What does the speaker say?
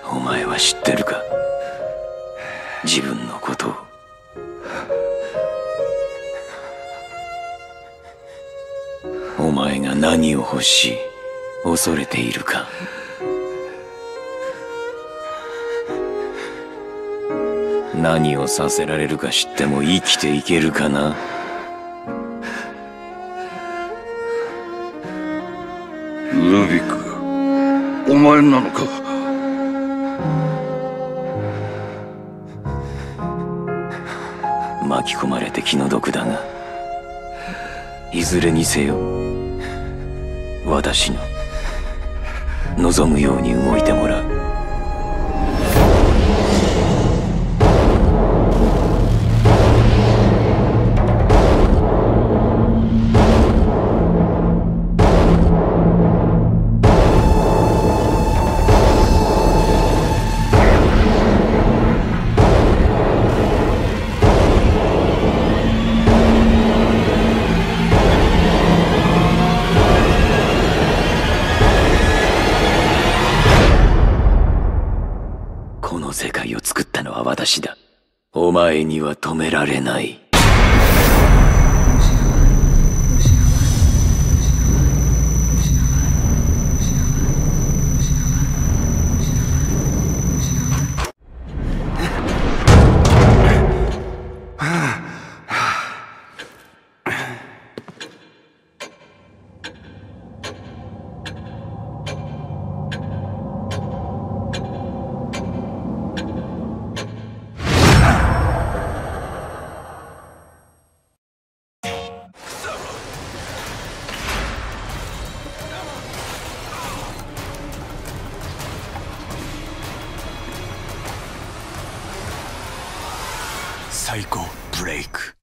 お前は知ってるか、自分のことを。お前が何を欲しい、恐れているか。何をさせられるか知っても生きていけるかな。 ルビク、お前なのか。 巻き込まれて気の毒だが、いずれにせよ私の望むように動いてもらう。この世界を作ったのは私だ。お前には止められない。サイコブレイク。